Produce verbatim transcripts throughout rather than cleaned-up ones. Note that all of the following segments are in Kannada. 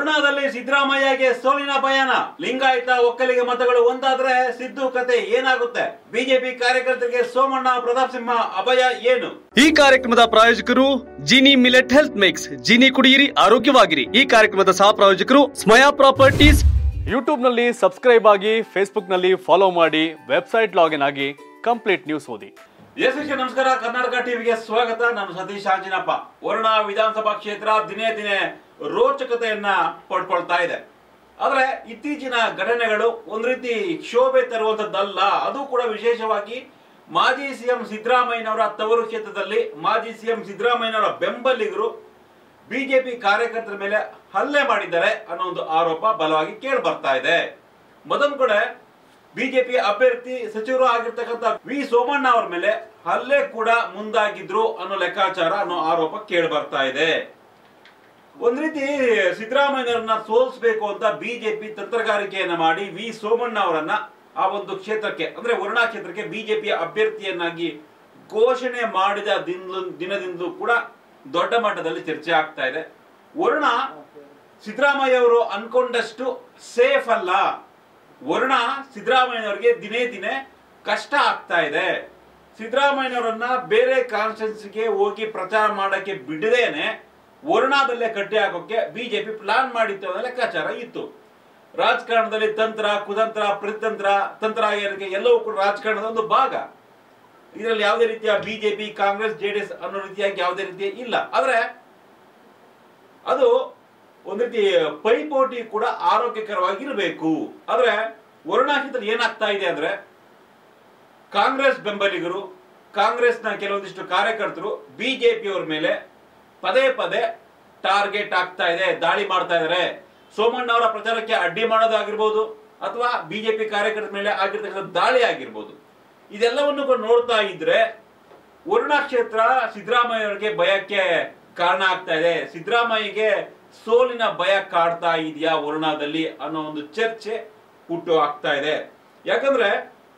ವರುಣಾದಲ್ಲಿ ಸಿದ್ದರಾಮಯ್ಯಗೆ ಸೋಲಿನ ಪಯಣ, ಲಿಂಗಾಯತ ಒಕ್ಕಲಿಗ ಮತಗಳು ಒಂದಾದ್ರೆ ಸಿದ್ದು ಕತೆ ಏನಾಗುತ್ತೆ? ಬಿಜೆಪಿ ಕಾರ್ಯಕರ್ತರಿಗೆ ಸೋಮಣ್ಣ ಪ್ರತಾಪ್ ಸಿಂಹ ಅಭಯ ಏನು? ಈ ಕಾರ್ಯಕ್ರಮದ ಪ್ರಾಯೋಜಕರು Jini millet health mix. Jini ಕುಡಿಯಿರಿ, ಆರೋಗ್ಯವಾಗಿರಿ. ಈ ಕಾರ್ಯಕ್ರಮದ ಸಹ ಪ್ರಾಯೋಜಕರು ಸ್ಮಯಾ ಪ್ರಾಪರ್ಟೀಸ್. ಯೂಟ್ಯೂಬ್ ನಲ್ಲಿ ಸಬ್ಸ್ಕ್ರೈಬ್ ಆಗಿ, ಫೇಸ್ಬುಕ್ ನಲ್ಲಿ ಫಾಲೋ ಮಾಡಿ, ವೆಬ್ಸೈಟ್ ಲಾಗಿನ್ ಆಗಿ ಕಂಪ್ಲೀಟ್ ನ್ಯೂಸ್ ಓದಿ. ಎಸ್ ವೀಕ್ಷಕ ನಮಸ್ಕಾರ, ಕರ್ನಾಟಕ ಟಿವಿಗೆ ಸ್ವಾಗತ. ನಾನು ಸತೀಶ್ ಆಂಜಿನಪ್ಪ. ವರುಣಾ ವಿಧಾನಸಭಾ ಕ್ಷೇತ್ರ ದಿನೇ ದಿನೇ ರೋಚಕತೆಯನ್ನ ಪಡ್ಕೊಳ್ತಾ ಇದೆ. ಆದ್ರೆ ಇತ್ತೀಚಿನ ಘಟನೆಗಳು ಒಂದ್ ರೀತಿ ಕ್ಷೋಭೆ ತರುವಂತದ್ದಲ್ಲ. ಅದು ಕೂಡ ವಿಶೇಷವಾಗಿ ಮಾಜಿ ಸಿಎಂ ಸಿದ್ದರಾಮಯ್ಯನವರ ತವರು ಕ್ಷೇತ್ರದಲ್ಲಿ ಮಾಜಿ ಸಿಎಂ ಸಿದ್ದರಾಮಯ್ಯನವರ ಬೆಂಬಲಿಗರು ಬಿಜೆಪಿ ಕಾರ್ಯಕರ್ತರ ಮೇಲೆ ಹಲ್ಲೆ ಮಾಡಿದ್ದಾರೆ ಅನ್ನೋ ಒಂದು ಆರೋಪ ಬಲವಾಗಿ ಕೇಳಿ ಬರ್ತಾ ಇದೆ. ಮತ್ತೊಂದು ಕಡೆ ಬಿಜೆಪಿ ಅಭ್ಯರ್ಥಿ ಸಚಿವರು ಆಗಿರ್ತಕ್ಕಂಥ ವಿ ಸೋಮಣ್ಣ ಅವರ ಮೇಲೆ ಹಲ್ಲೆ ಕೂಡ ಮುಂದಾಗಿದ್ರು ಅನ್ನೋ ಲೆಕ್ಕಾಚಾರ ಅನ್ನೋ ಆರೋಪ ಕೇಳಿ ಬರ್ತಾ ಇದೆ. ಒಂದ್ ರೀತಿ ಸಿದ್ದರಾಮಯ್ಯನವರನ್ನ ಸೋಲಿಸಬೇಕು ಅಂತ ಬಿಜೆಪಿ ತಂತ್ರಗಾರಿಕೆಯನ್ನ ಮಾಡಿ ವಿ ಸೋಮಣ್ಣ ಅವರನ್ನ ಆ ಒಂದು ಕ್ಷೇತ್ರಕ್ಕೆ ಅಂದ್ರೆ ವರುಣಾ ಕ್ಷೇತ್ರಕ್ಕೆ ಬಿಜೆಪಿಯ ಅಭ್ಯರ್ಥಿಯನ್ನಾಗಿ ಘೋಷಣೆ ಮಾಡಿದ ದಿನದಿಂದಲೂ ಕೂಡ ದೊಡ್ಡ ಮಟ್ಟದಲ್ಲಿ ಚರ್ಚೆ ಆಗ್ತಾ ಇದೆ. ವರುಣಾ ಸಿದ್ದರಾಮಯ್ಯ ಅವರು ಅನ್ಕೊಂಡಷ್ಟು ಸೇಫ್ ಅಲ್ಲ. ವರುಣಾ ಸಿದ್ದರಾಮಯ್ಯನವರಿಗೆ ದಿನೇ ದಿನೇ ಕಷ್ಟ ಆಗ್ತಾ ಇದೆ. ಸಿದ್ದರಾಮಯ್ಯನವರನ್ನ ಬೇರೆ ಕಾನ್ಸ್ಟಿಟ್ಯೂನ್ಸಿಗೆ ಹೋಗಿ ಪ್ರಚಾರ ಮಾಡಕ್ಕೆ ಬಿಡದೇನೆ ವರುಣಾದಲ್ಲೇ ಕಟ್ಟಿ ಹಾಕೋಕೆ ಬಿಜೆಪಿ ಪ್ಲಾನ್ ಮಾಡಿತ್ತು ಅನ್ನೋ ಲೆಕ್ಕಾಚಾರ ಇತ್ತು. ರಾಜಕಾರಣದಲ್ಲಿ ತಂತ್ರ, ಕುತಂತ್ರ, ಪ್ರತಿತಂತ್ರ, ತಂತ್ರ ಏರಿಕೆ ಎಲ್ಲವೂ ಕೂಡ ರಾಜಕಾರಣದ ಒಂದು ಭಾಗ. ಇದರಲ್ಲಿ ಯಾವುದೇ ರೀತಿಯ ಬಿಜೆಪಿ, ಕಾಂಗ್ರೆಸ್, ಜೆಡಿಎಸ್ ಅನ್ನೋ ರೀತಿಯಾಗಿ ಯಾವುದೇ ರೀತಿ ಇಲ್ಲ. ಆದ್ರೆ ಅದು ಒಂದ್ ರೀತಿ ಪೈಪೋಟಿ ಕೂಡ ಆರೋಗ್ಯಕರವಾಗಿರಬೇಕು. ಆದ್ರೆ ವರುಣಾ ಕ್ಷೇತ್ರದಲ್ಲಿ ಏನಾಗ್ತಾ ಇದೆ ಅಂದ್ರೆ ಕಾಂಗ್ರೆಸ್ ಬೆಂಬಲಿಗರು, ಕಾಂಗ್ರೆಸ್ನ ಕೆಲವೊಂದಿಷ್ಟು ಕಾರ್ಯಕರ್ತರು ಬಿಜೆಪಿಯವರ ಮೇಲೆ ಪದೇ ಪದೇ ಟಾರ್ಗೆಟ್ ಆಗ್ತಾ ಇದೆ, ದಾಳಿ ಮಾಡ್ತಾ ಇದ್ದಾರೆ. ಸೋಮಣ್ಣ ಅವರ ಪ್ರಚಾರಕ್ಕೆ ಅಡ್ಡಿ ಮಾಡೋದಾಗಿರ್ಬೋದು ಅಥವಾ ಬಿಜೆಪಿ ಕಾರ್ಯಕರ್ತರ ಮೇಲೆ ಆಗಿರ್ತಕ್ಕಂಥ ದಾಳಿ ಆಗಿರ್ಬೋದು. ಇದೆಲ್ಲವನ್ನು ಕೂಡ ನೋಡ್ತಾ ಇದ್ರೆ ವರುಣಾ ಕ್ಷೇತ್ರ ಸಿದ್ದರಾಮಯ್ಯ ಅವರಿಗೆ ಭಯಕ್ಕೆ ಕಾರಣ ಆಗ್ತಾ ಇದೆ. ಸಿದ್ದರಾಮಯ್ಯಗೆ ಸೋಲಿನ ಭಯ ಕಾಡ್ತಾ ಇದೆಯಾ ವರುಣಾದಲ್ಲಿ ಅನ್ನೋ ಒಂದು ಚರ್ಚೆ ಹುಟ್ಟು ಆಗ್ತಾ ಇದೆ. ಯಾಕಂದ್ರೆ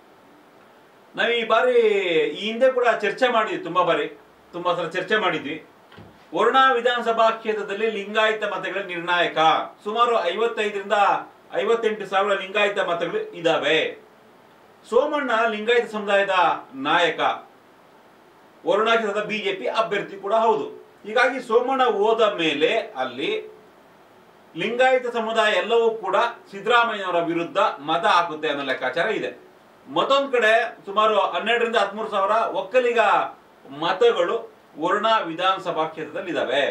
ನಾವು ಈ ಬಾರಿ ಈ ಹಿಂದೆ ಕೂಡ ಚರ್ಚೆ ಮಾಡಿದ್ವಿ, ತುಂಬಾ ಬಾರಿ ತುಂಬಾ ಸಲ ಚರ್ಚೆ ಮಾಡಿದ್ವಿ. ವರುಣಾ ವಿಧಾನಸಭಾ ಕ್ಷೇತ್ರದಲ್ಲಿ ಲಿಂಗಾಯತ ಮತಗಳ ನಿರ್ಣಾಯಕ. ಸುಮಾರು ಐವತ್ತೈದರಿಂದ ಐವತ್ತೆಂಟು ಸಾವಿರ ಲಿಂಗಾಯತ ಮತಗಳು ಇದಾವೆ. ಸೋಮಣ್ಣ ಲಿಂಗಾಯತ ಸಮುದಾಯದ ನಾಯಕ, ವರುಣಾ ಕ್ಷೇತ್ರದ ಬಿಜೆಪಿ ಅಭ್ಯರ್ಥಿ ಕೂಡ ಹೌದು. ಹೀಗಾಗಿ ಸೋಮಣ್ಣ ಹೋದ ಮೇಲೆ ಅಲ್ಲಿ ಲಿಂಗಾಯತ ಸಮುದಾಯ ಎಲ್ಲವೂ ಕೂಡ ಸಿದ್ದರಾಮಯ್ಯನವರ ವಿರುದ್ಧ ಮತ ಹಾಕುತ್ತೆ ಅನ್ನೋ ಲೆಕ್ಕಾಚಾರ ಇದೆ. ಮತ್ತೊಂದ್ ಕಡೆ ಸುಮಾರು ಹನ್ನೆರಡರಿಂದ ಹದಿಮೂರು ಸಾವಿರ ಒಕ್ಕಲಿಗ ಮತಗಳು ವರುಣಾ ವಿಧಾನಸಭಾ ಕ್ಷೇತ್ರದಲ್ಲಿ ಇದಾವೆ.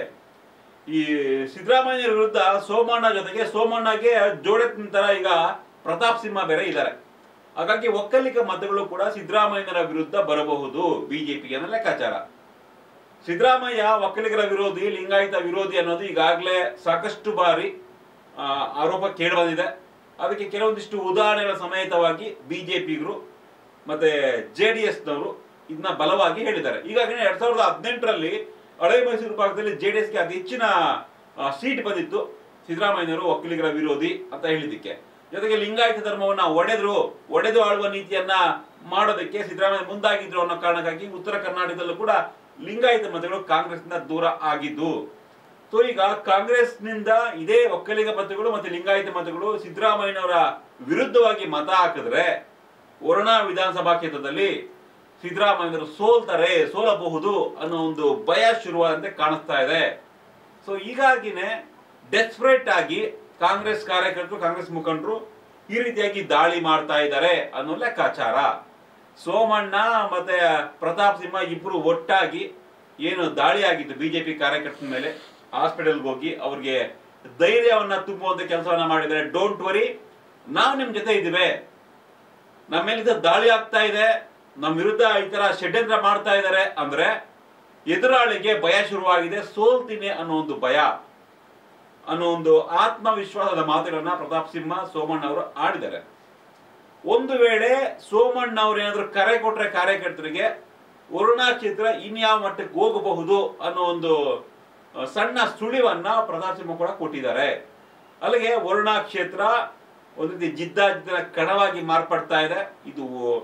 ಈ ಸಿದ್ದರಾಮಯ್ಯ ವಿರುದ್ಧ ಸೋಮಣ್ಣ ಜೊತೆಗೆ ಸೋಮಣ್ಣಗೆ ಜೋಡೆತ್ತಿನ ತರ ಈಗ ಪ್ರತಾಪ್ ಸಿಂಹ ಬೇರೆ ಇದ್ದಾರೆ. ಹಾಗಾಗಿ ಒಕ್ಕಲಿಗ ಮತಗಳು ಕೂಡ ಸಿದ್ದರಾಮಯ್ಯನ ವಿರುದ್ಧ ಬರಬಹುದು ಬಿಜೆಪಿಗೆ ಅನ್ನೋ ಲೆಕ್ಕಾಚಾರ. ಸಿದ್ದರಾಮಯ್ಯ ಒಕ್ಕಲಿಗರ ವಿರೋಧಿ, ಲಿಂಗಾಯತ ವಿರೋಧಿ ಅನ್ನೋದು ಈಗಾಗಲೇ ಸಾಕಷ್ಟು ಬಾರಿ ಆರೋಪ ಕೇಳಿ ಬಂದಿದೆ. ಅದಕ್ಕೆ ಕೆಲವೊಂದಿಷ್ಟು ಉದಾಹರಣೆಗಳ ಸಮೇತವಾಗಿ ಬಿಜೆಪಿಗರು ಮತ್ತೆ ಜೆ ಡಿ ಎಸ್ ನವರು ಇದನ್ನ ಬಲವಾಗಿ ಹೇಳಿದ್ದಾರೆ. ಈಗಾಗಲೇ ಎರಡ್ ಸಾವಿರದ ಹದಿನೆಂಟರಲ್ಲಿ ಹಳೆ ಮೈಸೂರು ಭಾಗದಲ್ಲಿ ಜೆಡಿಎಸ್ಗೆ ಅತಿ ಹೆಚ್ಚಿನ ಸೀಟ್ ಬಂದಿತ್ತು ಸಿದ್ದರಾಮಯ್ಯನವರು ಒಕ್ಕಲಿಗರ ವಿರೋಧಿ ಅಂತ ಹೇಳಿದಕ್ಕೆ. ಜೊತೆಗೆ ಲಿಂಗಾಯತ ಧರ್ಮವನ್ನ ಒಡೆದ್ರು ಒಡೆದು ಆಳುವ ನೀತಿಯನ್ನ ಮಾಡೋದಕ್ಕೆ ಸಿದ್ದರಾಮಯ್ಯ ಮುಂದಾಗಿದ್ರು ಅನ್ನೋ ಕಾರಣಕ್ಕಾಗಿ ಉತ್ತರ ಕರ್ನಾಟಕದಲ್ಲೂ ಕೂಡ ಲಿಂಗಾಯತ ಮತಗಳು ಕಾಂಗ್ರೆಸ್ನಿಂದ ದೂರ ಆಗಿದ್ದು. ಸೊ ಈಗ ಕಾಂಗ್ರೆಸ್ನಿಂದ ಇದೇ ಒಕ್ಕಲಿಗ ಮತಗಳು ಮತ್ತೆ ಲಿಂಗಾಯತ ಮತಗಳು ಸಿದ್ದರಾಮಯ್ಯನವರ ವಿರುದ್ಧವಾಗಿ ಮತ ಹಾಕಿದ್ರೆ ವರುಣಾ ವಿಧಾನಸಭಾ ಕ್ಷೇತ್ರದಲ್ಲಿ ಸಿದ್ದರಾಮಯ್ಯನವರು ಸೋಲ್ತಾರೆ, ಸೋಲಬಹುದು ಅನ್ನೋ ಒಂದು ಭಯ ಶುರುವಾದಂತೆ ಕಾಣಿಸ್ತಾ ಇದೆ. ಸೊ ಹೀಗಾಗಿನೇ ಡೆಸ್ಪರೇಟ್ ಆಗಿ ಕಾಂಗ್ರೆಸ್ ಕಾರ್ಯಕರ್ತರು, ಕಾಂಗ್ರೆಸ್ ಮುಖಂಡರು ಈ ರೀತಿಯಾಗಿ ದಾಳಿ ಮಾಡ್ತಾ ಇದ್ದಾರೆ ಅನ್ನೋ ಲೆಕ್ಕಾಚಾರ. ಸೋಮಣ್ಣ ಮತ್ತೆ ಪ್ರತಾಪ್ ಸಿಂಹ ಇಬ್ರು ಒಟ್ಟಾಗಿ ಏನು ದಾಳಿ ಆಗಿತ್ತು ಬಿಜೆಪಿ ಕಾರ್ಯಕರ್ತರ ಮೇಲೆ, ಹಾಸ್ಪಿಟಲ್ಗೆ ಹೋಗಿ ಅವ್ರಿಗೆ ಧೈರ್ಯವನ್ನ ತುಂಬುವಂತ ಕೆಲಸವನ್ನ ಮಾಡಿದ್ದಾರೆ. ಡೋಂಟ್ ವರಿ, ನಾವು ನಿಮ್ ಜೊತೆ ಇದ್ದೀವಿ, ನಮ್ಮ ಮೇಲಿಂದ ದಾಳಿ ಆಗ್ತಾ ಇದೆ, ನಮ್ಮ ವಿರುದ್ಧ ಈ ತರ ಷಡ್ಯಂತ್ರ ಮಾಡ್ತಾ ಇದ್ದಾರೆ ಅಂದ್ರೆ ಎದುರಾಳಿಗೆ ಭಯ ಶುರುವಾಗಿದೆ, ಸೋಲ್ತೀನಿ ಅನ್ನೋ ಒಂದು ಭಯ ಅನ್ನೋ ಒಂದು ಆತ್ಮವಿಶ್ವಾಸದ ಮಾತುಗಳನ್ನ ಪ್ರತಾಪ್ ಸಿಂಹ, ಸೋಮಣ್ಣ ಅವರು ಆಡಿದ್ದಾರೆ. ಒಂದು ವೇಳೆ ಸೋಮಣ್ಣ ಅವರು ಏನಾದ್ರು ಕರೆ ಕೊಟ್ರೆ ಕಾರ್ಯಕರ್ತರಿಗೆ ವರುಣಾ ಕ್ಷೇತ್ರ ಇನ್ಯಾವ ಮಟ್ಟಕ್ಕೆ ಹೋಗಬಹುದು ಅನ್ನೋ ಒಂದು ಸಣ್ಣ ಸುಳಿವನ್ನ ಪ್ರತಾಪ್ ಸಿಂಹ ಕೂಡ ಕೊಟ್ಟಿದ್ದಾರೆ. ಅಲ್ಲಿಗೆ ವರುಣಾ ಕ್ಷೇತ್ರ ಒಂದು ರೀತಿ ಜಿದ್ದಾಜಿದ್ದಿನ ಕಣವಾಗಿ ಮಾರ್ಪಡ್ತಾ ಇದೆ. ಇದು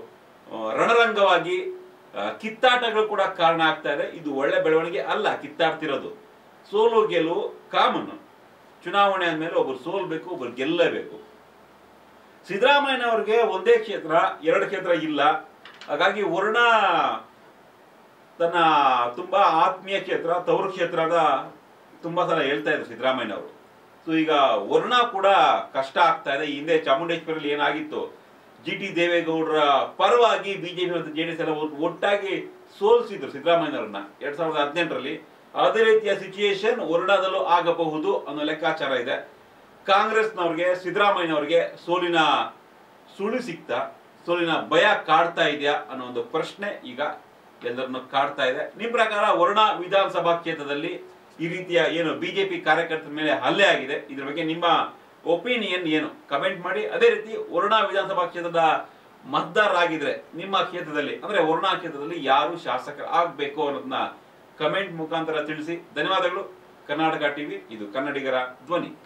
ರಣರಂಗವಾಗಿ ಕಿತ್ತಾಟಗಳು ಕೂಡ ಕಾರಣ ಆಗ್ತಾ ಇದೆ. ಇದು ಒಳ್ಳೆ ಬೆಳವಣಿಗೆ ಅಲ್ಲ. ಕಿತ್ತಾಡ್ತಿರೋದು, ಸೋಲು ಗೆಲುವು ಕಾಮನ್. ಚುನಾವಣೆ ಅಂದಮೇಲೆ ಒಬ್ರು ಸೋಲ್ಬೇಕು, ಒಬ್ರು ಗೆಲ್ಲಬೇಕು. ಸಿದ್ದರಾಮಯ್ಯನವ್ರಿಗೆ ಒಂದೇ ಕ್ಷೇತ್ರ, ಎರಡು ಕ್ಷೇತ್ರ ಇಲ್ಲ. ಹಾಗಾಗಿ ವರುಣ ತನ್ನ ತುಂಬಾ ಆತ್ಮೀಯ ಕ್ಷೇತ್ರ, ತವರು ಕ್ಷೇತ್ರದ ತುಂಬಾ ಸಲ ಹೇಳ್ತಾ ಇದ್ರು ಸಿದ್ದರಾಮಯ್ಯನವರು. ಸೊ ಈಗ ವರುಣ ಕೂಡ ಕಷ್ಟ ಆಗ್ತಾ ಇದೆ. ಹಿಂದೆ ಚಾಮುಂಡೇಶ್ವರಿಯಲ್ಲಿ ಏನಾಗಿತ್ತು, ಜಿ ಟಿ ದೇವೇಗೌಡರ ಪರವಾಗಿ ಬಿಜೆಪಿ ಮತ್ತು ಜೆ ಡಿ ಎಸ್ ಎಲ್ಲ ಒಟ್ಟಾಗಿ ಸೋಲಿಸಿದ್ರು ಸಿದ್ದರಾಮಯ್ಯನವ್ರನ್ನ ಎರಡ್ ಸಾವಿರದ ಹದಿನೆಂಟರಲ್ಲಿ. ಅದೇ ರೀತಿಯ ಸಿಚುಯೇಷನ್ ವರುಣಾದಲ್ಲೂ ಆಗಬಹುದು ಅನ್ನೋ ಲೆಕ್ಕಾಚಾರ ಇದೆ. ಕಾಂಗ್ರೆಸ್ನವ್ರಿಗೆ, ಸಿದ್ದರಾಮಯ್ಯನವ್ರಿಗೆ ಸೋಲಿನ ಸುಳಿ ಸಿಗ್ತಾ, ಸೋಲಿನ ಭಯ ಕಾಡ್ತಾ ಇದೆಯಾ ಅನ್ನೋ ಒಂದು ಪ್ರಶ್ನೆ ಈಗ ಎಲ್ಲರನ್ನು ಕಾಡ್ತಾ ಇದೆ. ನಿಮ್ ಪ್ರಕಾರ ವರುಣ ವಿಧಾನಸಭಾ ಕ್ಷೇತ್ರದಲ್ಲಿ ಈ ರೀತಿಯ ಏನು ಬಿಜೆಪಿ ಕಾರ್ಯಕರ್ತರ ಮೇಲೆ ಹಲ್ಲೆ ಆಗಿದೆ, ಇದ್ರ ಬಗ್ಗೆ ನಿಮ್ಮ ಒಪಿನಿಯನ್ ಏನು ಕಮೆಂಟ್ ಮಾಡಿ. ಅದೇ ರೀತಿ ವರುಣ ವಿಧಾನಸಭಾ ಕ್ಷೇತ್ರದ ಮತದಾರರಾಗಿದ್ರೆ ನಿಮ್ಮ ಕ್ಷೇತ್ರದಲ್ಲಿ ಅಂದ್ರೆ ವರುಣ ಕ್ಷೇತ್ರದಲ್ಲಿ ಯಾರು ಶಾಸಕರು ಆಗ್ಬೇಕು ಅನ್ನೋದನ್ನ ಕಮೆಂಟ್ ಮುಖಾಂತರ ತಿಳಿಸಿ. ಧನ್ಯವಾದಗಳು. ಕರ್ನಾಟಕ ಟಿವಿ, ಇದು ಕನ್ನಡಿಗರ ಧ್ವನಿ.